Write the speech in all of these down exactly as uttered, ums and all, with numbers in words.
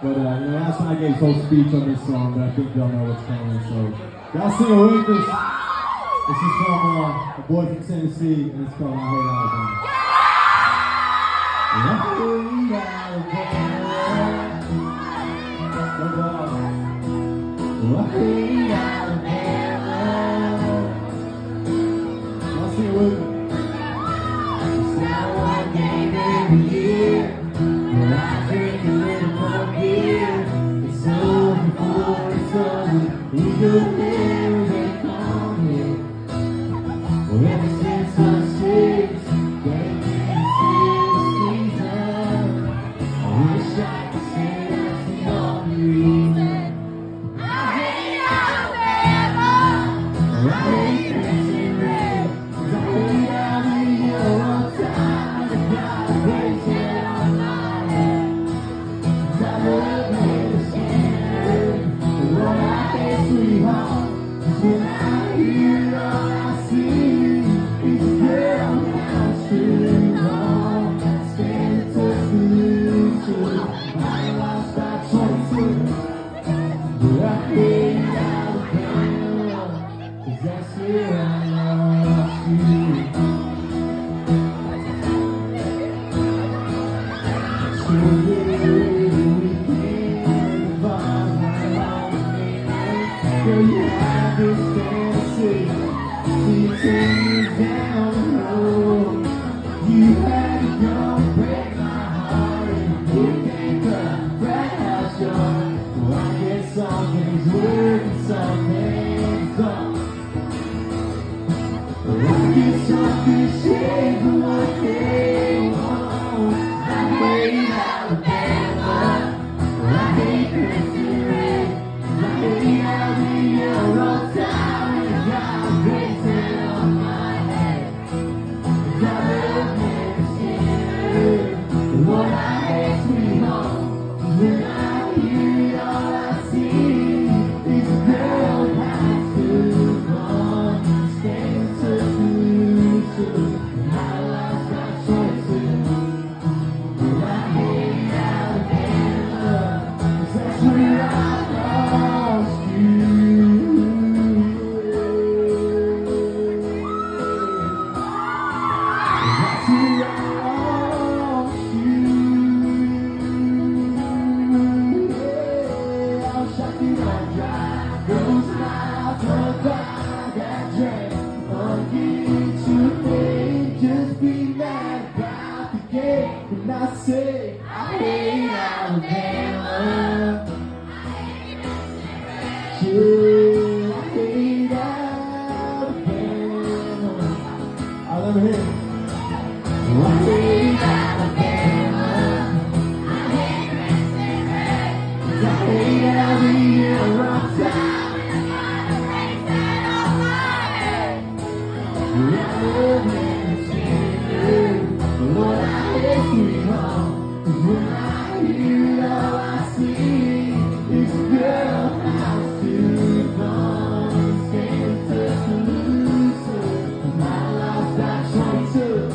But uh, you know, last night I gave this whole speech on this song, but I think y'all know what's coming. So y'all sing it with us. This is from uh, a boy from Tennessee, and it's called I Hate Alabama. I hate Alabama. No doubt. I hate Alabama. Y'all sing it with me. It's not one game every year. But I drink a little more beer. It's over before it's over. We go there, they come here. Well, ever since I six, they can't see the season. I wish I could say that's the only reason. I hate Alabama. I hate Crimson Red. 'Cause I hate how the yellow time the God breaks it on my head. 'Cause I love the skin. The Lord, I hate sweet home. 'Cause when I hear it all I see.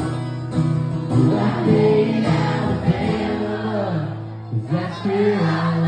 That's where I